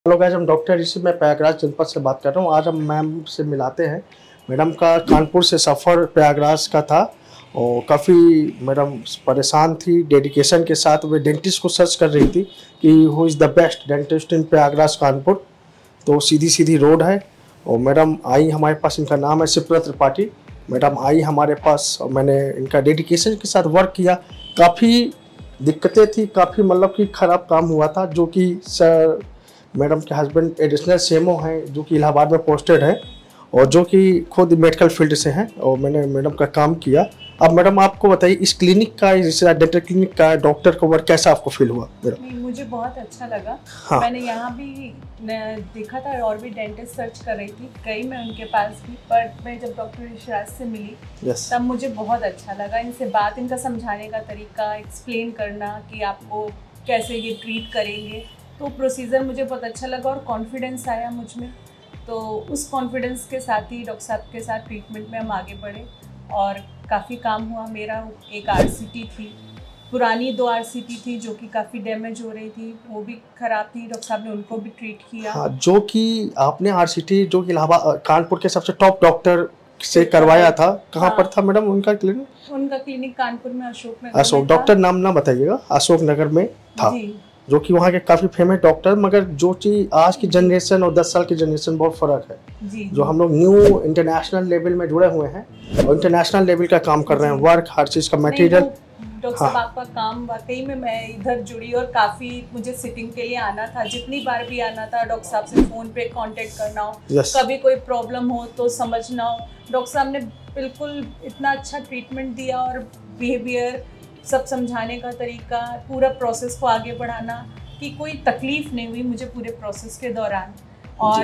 Hello guys, हम doctor Rishi, मैं प्रयागराज जनपद से बात कर रहा हूँ। आज हम मैम से मिलाते हैं। मैडम का कानपुर से सफ़र प्रयागराज का था और काफ़ी मैडम परेशान थी। डेडिकेशन के साथ वे डेंटिस्ट को सर्च कर रही थी कि who is the best dentist in Prayagraj Kanpur. तो सीधी सीधी रोड है और मैडम आई हमारे पास। इनका नाम है शिप्रा त्रिपाठी। मैडम आई हमारे पास और मैंने इनका डेडिकेशन के साथ वर्क किया। काफ़ी दिक्कतें थी, काफ़ी मतलब कि ख़राब काम हुआ था, जो कि सर मैडम के हस्बैंड एडिशनल सीएमओ हैं, जो कि इलाहाबाद में पोस्टेड है और जो कि खुद मेडिकल फील्ड से हैं, और मैंने मैडम का काम किया। अब मैडम आपको बताइए, इस क्लिनिक का, इस डेंटल क्लिनिक का डॉक्टर का वर्क कैसा आपको फील हुआ? मेरा नहीं, मुझे बहुत अच्छा लगा। हाँ, मैंने यहाँ भी देखा था और भी डेंटिस्ट सर्च कर रही थी, गई मैं उनके पास भी, पर मैं जब डॉक्टर ऋषिराज से मिली यस, तब मुझे बहुत अच्छा लगा। इनसे बात, इनका समझाने का तरीका, एक्सप्लेन करना कि आपको कैसे ये ट्रीट करेंगे, तो प्रोसीजर मुझे बहुत अच्छा लगा और कॉन्फिडेंस आया मुझ में। तो उस कॉन्फिडेंस के साथ ही डॉक्टर साहब के साथ ट्रीटमेंट में हम आगे बढ़े और काफ़ी काम हुआ। मेरा एक आरसीटी थी, पुरानी 2 आरसीटी थी जो कि काफ़ी डैमेज हो रही थी, वो भी ख़राब थी। डॉक्टर साहब ने उनको भी ट्रीट किया। हाँ, जो कि आपने आरसीटी, जो कि इलाहाबाद कानपुर के सबसे टॉप डॉक्टर से करवाया था, कहाँ पर हाँ, था मैडम उनका क्लिनिक? उनका क्लिनिक कानपुर में अशोक नगर अशोक, में था। डॉक्टर नाम ना बताइएगा, अशोक नगर में था। जी जो कि वहाँ के काफ़ी फेमस डॉक्टर, मगर जो चीज़ आज की जी जनरेशन और 10 साल की जनरेशन बहुत फ़र्क है। जी जो जी हम लोग न्यू इंटरनेशनल लेवल में जुड़े हुए हैं और इंटरनेशनल लेवल का काम कर रहे हैं, जी। वर्क हर चीज़ का नहीं, वो मटेरियल। डॉक्टर हाँ, साहब आपका काम वाकई में, मैं इधर जुड़ी और काफ़ी मुझे सिटिंग के लिए आना था, जितनी बार भी आना था डॉक्टर साहब से फ़ोन पे कांटेक्ट करना हो, यस, कभी कोई प्रॉब्लम हो तो समझना हो। डॉक्टर साहब ने बिल्कुल इतना अच्छा ट्रीटमेंट दिया और बिहेवियर, सब समझाने का तरीका, पूरा प्रोसेस को आगे बढ़ाना, कि कोई तकलीफ़ नहीं हुई मुझे पूरे प्रोसेस के दौरान। जी, और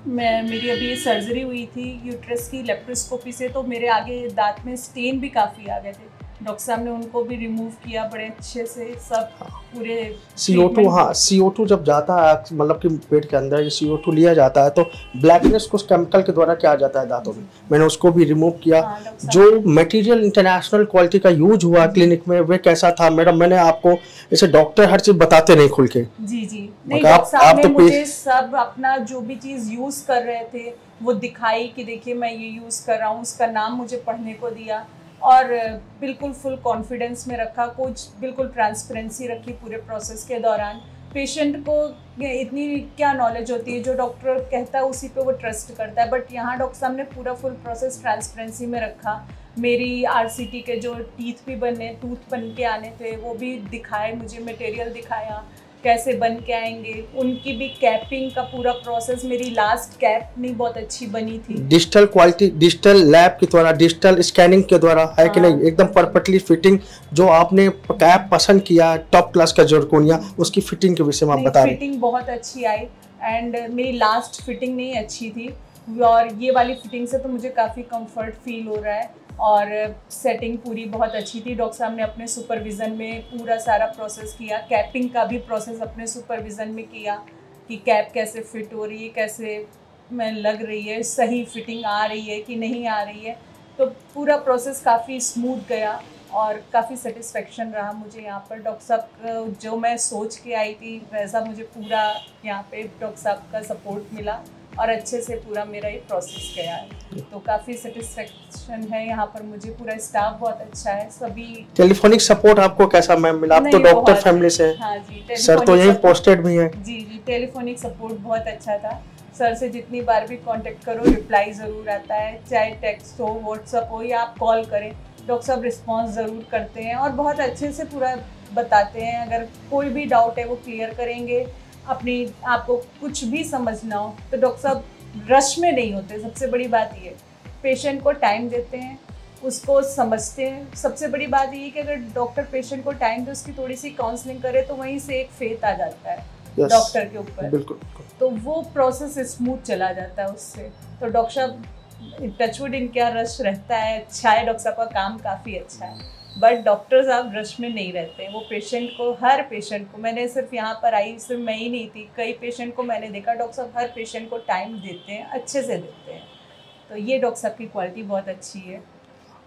मेरी अभी सर्जरी हुई थी यूट्रस की लेप्रोस्कोपी से, तो मेरे आगे दांत में स्टेन भी काफ़ी आ गए थे। डॉक्टर साहब ने उनको भी रिमूव किया बड़े अच्छे से, सब पूरे CO2, ट्रीटमेंट। हाँ, CO2 जब जाता है मतलब कि पेट के अंदर ये CO2 लिया जाता है तो ब्लैकनेस को केमिकल के द्वारा किया जाता है दांतों में। जी मैंने उसको भी रिमूव किया। हाँ, डॉक्टर जो साहब। मटेरियल इंटरनेशनल क्वालिटी का यूज हुआ जी क्लिनिक में, वे कैसा था मैडम? मैंने आपको, जैसे डॉक्टर हर चीज़ बताते नहीं खुल के, जी जी। नहीं, मगर डॉक्टर साहब आप ने तो मुझे सब अपना जो भी चीज़ यूज़ कर रहे थे वो दिखाई कि देखिए मैं ये यूज़ कर रहा हूँ, उसका नाम मुझे पढ़ने को दिया और बिल्कुल फुल कॉन्फिडेंस में रखा, कुछ बिल्कुल ट्रांसपेरेंसी रखी पूरे प्रोसेस के दौरान। पेशेंट को इतनी क्या नॉलेज होती है, जो डॉक्टर कहता है उसी पे वो ट्रस्ट करता है, बट यहाँ डॉक्टर साहब ने पूरा फुल प्रोसेस ट्रांसपेरेंसी में रखा। मेरी आरसीटी के जो टीथ भी बने, टूथ बन के आने थे, वो भी दिखाए मुझे, मटेरियल दिखाया कैसे बन के आएंगे। उनकी भी कैपिंग का पूरा प्रोसेस, मेरी लास्ट कैप नहीं बहुत अच्छी बनी थी। डिजिटल क्वालिटी, डिजिटल लैब के द्वारा, डिजिटल स्कैनिंग के द्वारा, है कि नहीं, हाँ एकदम जी परफेक्टली फिटिंग। जो आपने कैप पसंद किया टॉप क्लास का जरकोनिया, जी। उसकी फिटिंग के विषय में आप नहीं, बता रहे हैं। फिटिंग बहुत अच्छी आई एंड मेरी लास्ट फिटिंग नहीं अच्छी थी, और ये वाली फिटिंग से तो मुझे काफ़ी कंफर्ट फील हो रहा है और सेटिंग पूरी बहुत अच्छी थी। डॉक्टर साहब ने अपने सुपरविज़न में पूरा सारा प्रोसेस किया, कैपिंग का भी प्रोसेस अपने सुपरविज़न में किया कि कैप कैसे फिट हो रही है, कैसे मैं लग रही है, सही फिटिंग आ रही है कि नहीं आ रही है। तो पूरा प्रोसेस काफ़ी स्मूथ गया और काफ़ी सेटिस्फेक्शन रहा मुझे यहाँ पर। डॉक्टर साहब जो मैं सोच के आई थी वैसा मुझे पूरा यहाँ पे डॉक्टर साहब का सपोर्ट मिला और अच्छे से पूरा मेरा ये प्रोसेस गया है, तो काफ़ी सेटिस्फेक्शन है यहाँ पर मुझे। पूरा स्टाफ बहुत अच्छा है, सभी। टेलीफोनिक सपोर्ट आपको कैसा मैम मिला? आप तो नहीं, डॉक्टर बहुत। फैमिली से हैं, हाँ जी, सर तो टेलीफोनिक यहीं सपोर्ट। पोस्टेड भी हैं। जी जी, टेलीफोनिक सपोर्ट बहुत अच्छा था। सर से जितनी बार भी कांटेक्ट करो रिप्लाई ज़रूर आता है, चाहे टेक्स्ट हो, व्हाट्सअप हो या आप कॉल करें, डॉक्टर साहब रिस्पॉन्स ज़रूर करते हैं और बहुत अच्छे से पूरा बताते हैं। अगर कोई भी डाउट है वो क्लियर करेंगे। अपनी आपको कुछ भी समझना हो तो डॉक्टर साहब रश में नहीं होते, सबसे बड़ी बात ये। पेशेंट को टाइम देते हैं, उसको समझते हैं। सबसे बड़ी बात ये कि अगर डॉक्टर पेशेंट को टाइम दे, उसकी थोड़ी सी काउंसलिंग करे, तो वहीं से एक फेथ आ जाता है यस, डॉक्टर के ऊपर, बिल्कुल। तो वो प्रोसेस स्मूथ चला जाता है उससे। तो डॉक्टर साहब, टचवुड इनका रश रहता है, अच्छा है, डॉक्टर साहब का काम काफ़ी अच्छा है, बट डॉक्टर साहब रश में नहीं रहते हैं। वो पेशेंट को, हर पेशेंट को, मैंने सिर्फ यहाँ पर आई, सिर्फ मैं ही नहीं थी, कई पेशेंट को मैंने देखा, डॉक्टर साहब हर पेशेंट को टाइम देते हैं, अच्छे से देते हैं। तो ये डॉक्टर साहब की क्वालिटी बहुत अच्छी है।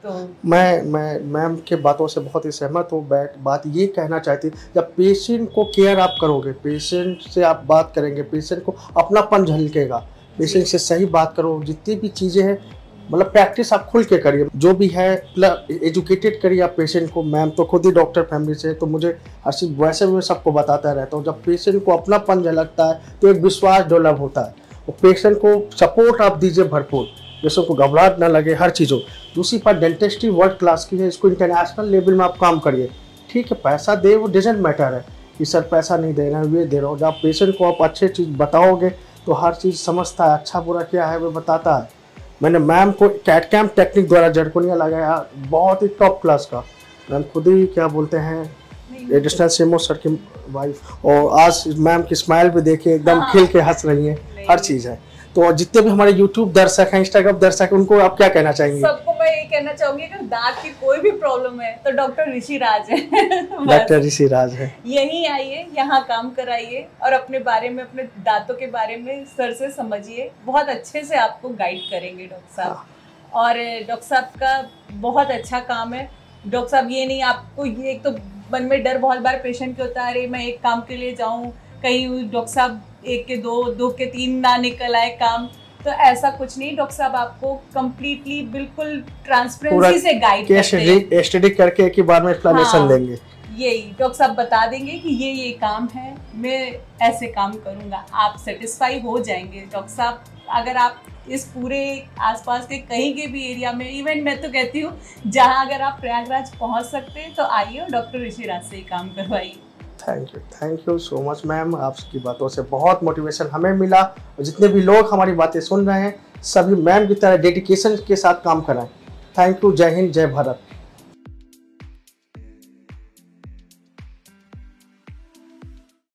तो मैं मैम के बातों से बहुत ही सहमत हूँ। बात ये कहना चाहती, जब पेशेंट को केयर आप करोगे, पेशेंट से आप बात करेंगे, पेशेंट को अपनापन झलकेगा, पेशेंट से सही बात करो, जितनी भी चीज़ें हैं मतलब प्रैक्टिस आप खुल के करिए, जो भी है एजुकेटेड करिए आप पेशेंट को। मैम तो खुद ही डॉक्टर फैमिली से, तो मुझे हर चीज़ वैसे भी मैं सबको बताता रहता हूँ। जब पेशेंट को अपनापन झलकता है तो एक विश्वास डेवलप होता है, और पेशेंट को सपोर्ट आप दीजिए भरपूर, पेशेंट को घबराहट ना लगे हर चीज़ों। दूसरी बात, डेंटिस्ट्री वर्ल्ड क्लास की है, इसको इंटरनेशनल लेवल में आप काम करिए। ठीक है, पैसा दे वो डजेंट मैटर है कि सर पैसा नहीं दे रहा है, ये दे रहा हूँ। जब पेशेंट को आप अच्छे चीज़ बताओगे तो हर चीज़ समझता है, अच्छा बुरा क्या है वो बताता है। मैंने मैम को कैट कैम टेक्निक द्वारा जरकोनिया लगाया, बहुत ही टॉप क्लास का। मैम खुद ही क्या बोलते हैं एडिशनल सीएमओ सर की वाइफ, और आज मैम की स्माइल भी देखिए, एकदम खिल के हंस रही है, हर चीज़ है। तो जितने भी हमारे यूट्यूब दर्शक हैं, इंस्टाग्राम दर्शक हैं, उनको आप क्या कहना चाहेंगे? सबको मैं ये कहना चाहूंगी कि दांत की कोई भी प्रॉब्लम है तो डॉक्टर ऋषि राज है। डॉक्टर ऋषि राज है, यहीं आइए, यहाँ काम कराइए और अपने बारे में, अपने दांतों के बारे में सर से समझिए, बहुत अच्छे से आपको गाइड करेंगे डॉक्टर साहब। और डॉक्टर साहब का बहुत अच्छा काम है। डॉक्टर साहब ये नहीं, आपको ये एक तो मन में डर बहुत बार पेशेंट के होता है, अरे मैं एक काम के लिए जाऊँ, कहीं डॉक्टर साहब एक के दो के तीन ना निकल आए काम, तो ऐसा कुछ नहीं। डॉक्टर साहब आपको कंप्लीटली बिल्कुल ट्रांसपेरेंसी से गाइड करते हैं, स्टडी करके एक ही बार में एक्सप्लेनेशन देंगे। यही डॉक्टर साहब बता देंगे कि ये काम है, मैं ऐसे काम करूँगा, आप सेटिस्फाई हो जाएंगे। डॉक्टर साहब अगर आप इस पूरे आसपास के कहीं के भी एरिया में, इवन मैं तो कहती हूँ जहाँ अगर आप प्रयागराज पहुँच सकते हैं तो आइए और डॉक्टर ऋषि राज से ही काम करवाइए। Thank you so much ma'am, आपकी बातों से बहुत मोटिवेशन हमें मिला, और जितने भी लोग हमारी बातें सुन रहे हैं सभी मैम की तरह डेडिकेशन के साथ काम कराएं। थैंक यू, जय हिंद, जय भारत।